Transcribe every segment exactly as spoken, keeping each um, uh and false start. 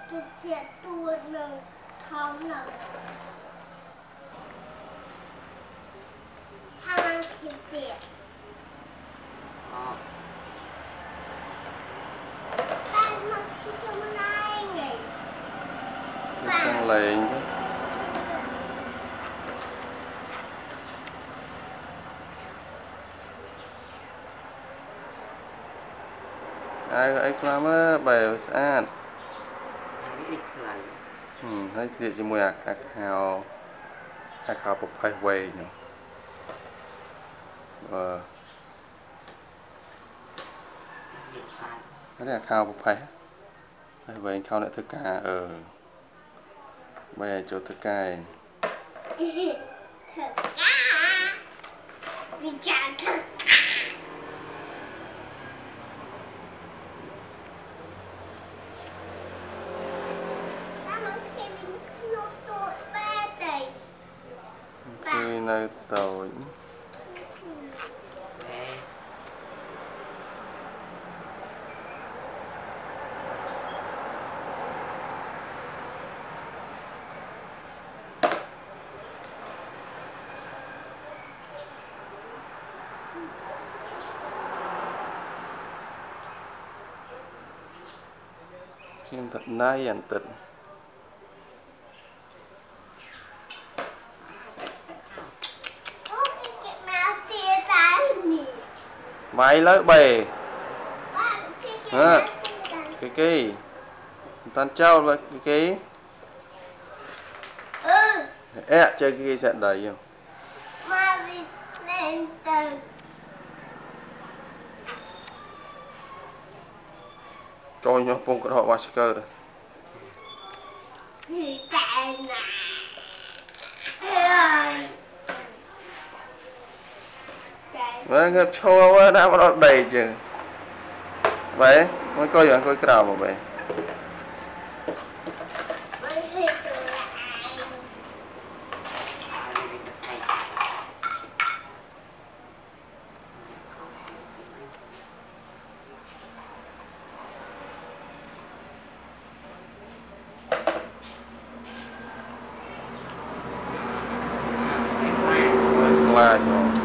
Chụp chuyện tuột nè, không nè. Thằng ăn kịp việc. Tại mà khi trong này nghỉ. Trong lên chứ. Ai gọi làm á, bè sát. Ừ, thấy liệt cho mùi ạc ạc hào ạc hào bọc phai quay nhỉ. Ờ. Cái này ạc hào bọc phai. Phai quay khao lại thức ca ờ. Bè cho thức ca. Thức ca. Đi chào thức ca. Khi nơi tàu phim thật nai ảnh tịnh mày lấy bề hả cái cái tan trao vậy cái cái ừ ẹ chơi cái cái sẹn đầy không mà bị lên từ cho nhau phong cái họ massacre rồi thì tại nè vậy ngập cho quá đã bắt đầu đầy chứ vậy mới coi vậy coi cái nào mà vậy là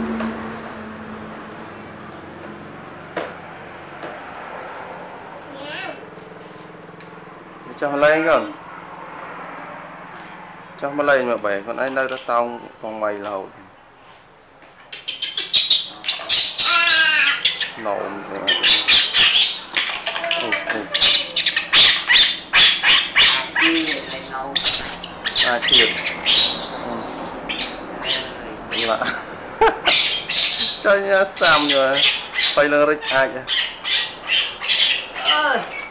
cho lên con cho mà lên mà bể con anh nơi đó tông con mày lầu nộm rồi à thiệt là cho nhá xăm rồi phải lên rich ai vậy